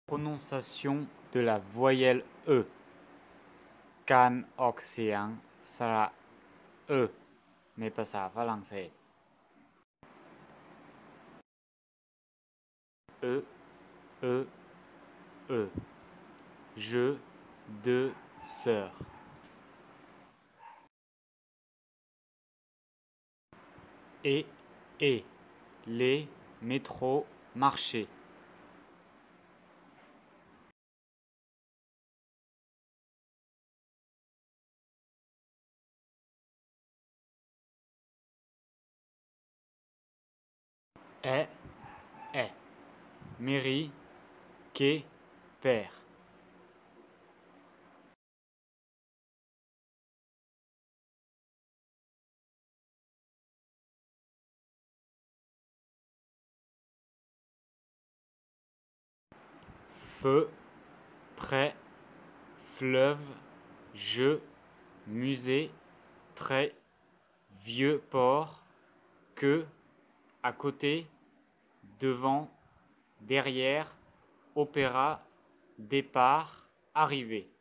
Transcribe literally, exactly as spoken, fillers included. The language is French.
Prononciation de la voyelle E. การออกเสียงสระ E ในภาษาฝรั่งเศส E E E Je deux sœurs. Et et les métros marchés. Est est mairie quai père. Feu près fleuve jeu musée trait vieux port que à côté devant derrière opéra départ arrivée.